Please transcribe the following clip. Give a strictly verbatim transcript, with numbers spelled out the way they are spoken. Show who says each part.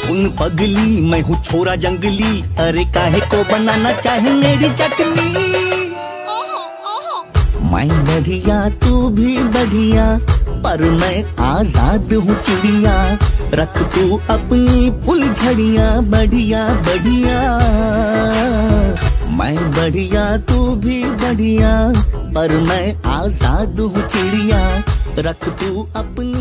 Speaker 1: सुन पगली मैं हूँ छोरा जंगली, अरे काहे को बनाना चाहे मेरी चटनी। मैं बढ़िया तू भी बढ़िया, पर मैं आजाद हूँ चिड़िया। रख तू अपनी फुलझड़िया बढ़िया बढ़िया। मैं बढ़िया तू भी बढ़िया, पर मैं आजाद हूँ चिड़िया। रख तू अपनी